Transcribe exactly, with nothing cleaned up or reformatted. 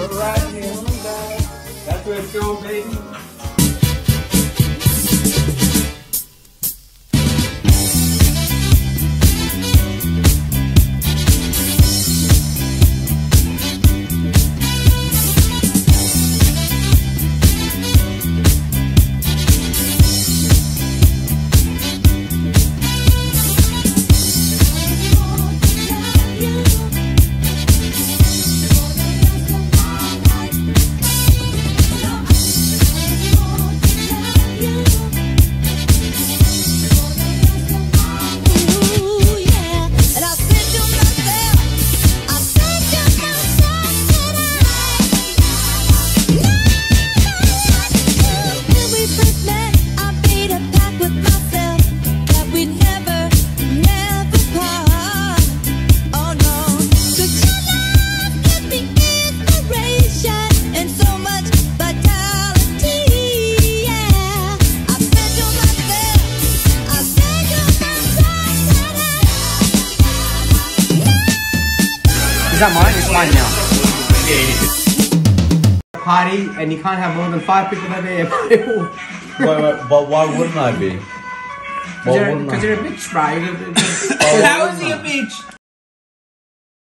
right hand side. That's where it's going, baby. Is that mine? It's mine now. Party, and you can't have more than five people that day. wait, wait, but why wouldn't I be? Because you're, you're a bitch, bro. How is he a bitch?